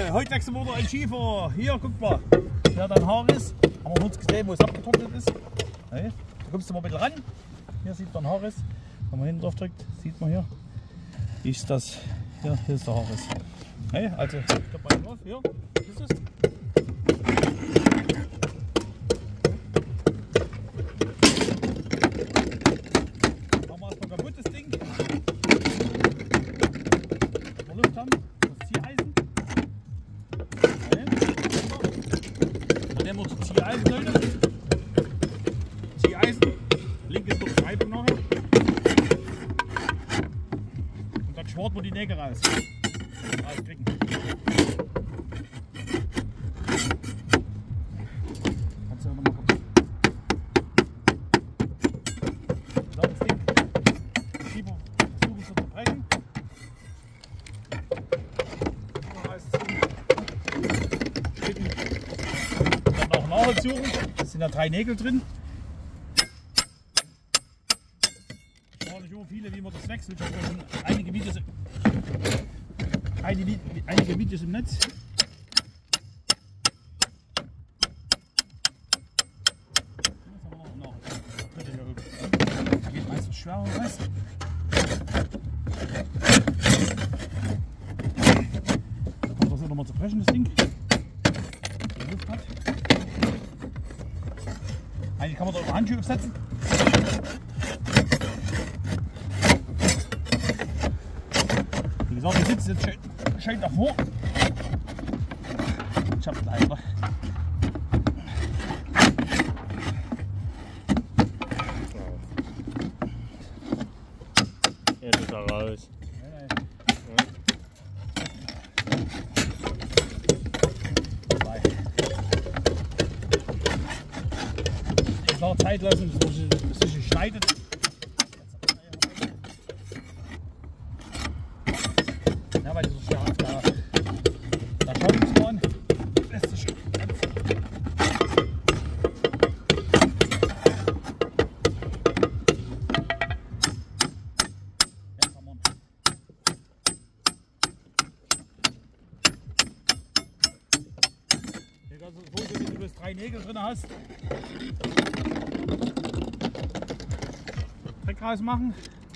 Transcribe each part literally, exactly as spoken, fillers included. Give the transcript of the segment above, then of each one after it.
Leute, heute wechseln wir wieder ein Schiefer. Hier, guck mal. Hier hat ein Haarriss. Haben wir kurz gesehen, wo es abgetrocknet ist. Hey, da kommst du mal ein bisschen ran. Hier sieht man ein Haarriss. Wenn man hinten drauf drückt, sieht man hier. Ist das. Hier, hier ist der Haarriss. Hey, also, ich glaube mal drauf. Hier, ist es. Machen wir erstmal kaputt, das Ding. Wenn wir Luft haben, das Zieheisen. Hey. Dann nehmen wir das Zieheisen, Leute. Zieheisen. Linkes noch Schreibung nachher. Und dann schwart man die Nägel raus. Rauskriegen. Kannst du ja nochmal kurz. So, das Ding. Schieber versuchen zu zerbrechen. Rausziehen. Dann auch nachsuchen. Es sind ja drei Nägel drin. Viele, wie man das wechselt. Ich habe schon einige Videos, einige, einige Videos im Netz. Da geht meistens schwerer, weißt du? Da kommt das hier nochmal zu brechen, das Ding. Die Luft hat. Eigentlich kann man da auch Handschuhe aufsetzen. Wie gesagt, wir sitzen jetzt schön, schön davor. Ich hab leider. Jetzt ist er raus. Ich war Zeit lassen, bis es sich schneidet. Ja, weil das so schwer auf der, der Schauungsbahn lässt sich ganz. Jetzt haben wir ihn. Hier kannst du es vorstellen, wenn du bloß drei Nägel drin hast. Dreck rausmachen.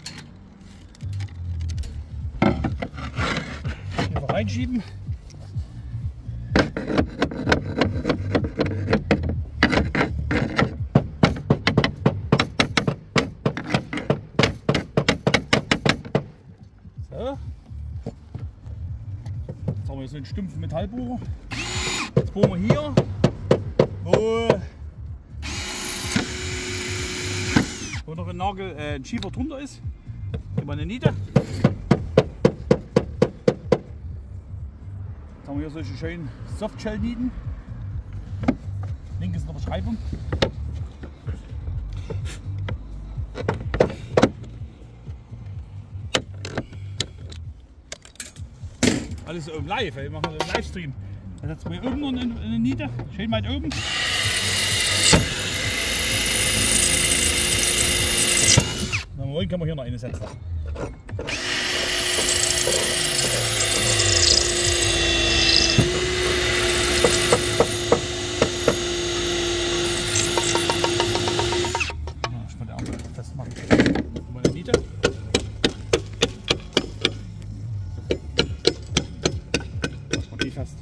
Reinschieben. So. Jetzt haben wir so einen stumpfen Metallbohrer. Jetzt bohren wir hier, wo, wo noch ein Nagel, äh, ein Schiefer drunter ist. Über eine Niete. Jetzt haben wir hier solche schönen Softshell-Nieten. Link ist in der Beschreibung. Alles so im Live, wir machen einen Livestream. Da setzen wir hier oben noch eine, eine Niete, schön weit oben. Wenn wir wollen, können wir hier noch eine setzen. Fest.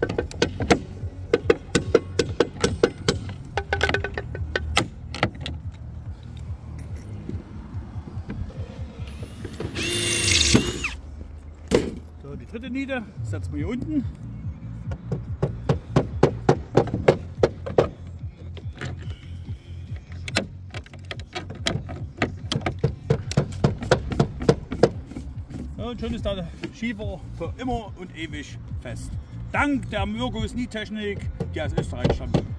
So, die dritte Niete setzen wir hier unten. So, und schon ist der Schiefer für immer und ewig fest. Dank der Mürgos Nietechnik, die aus Österreich stammt.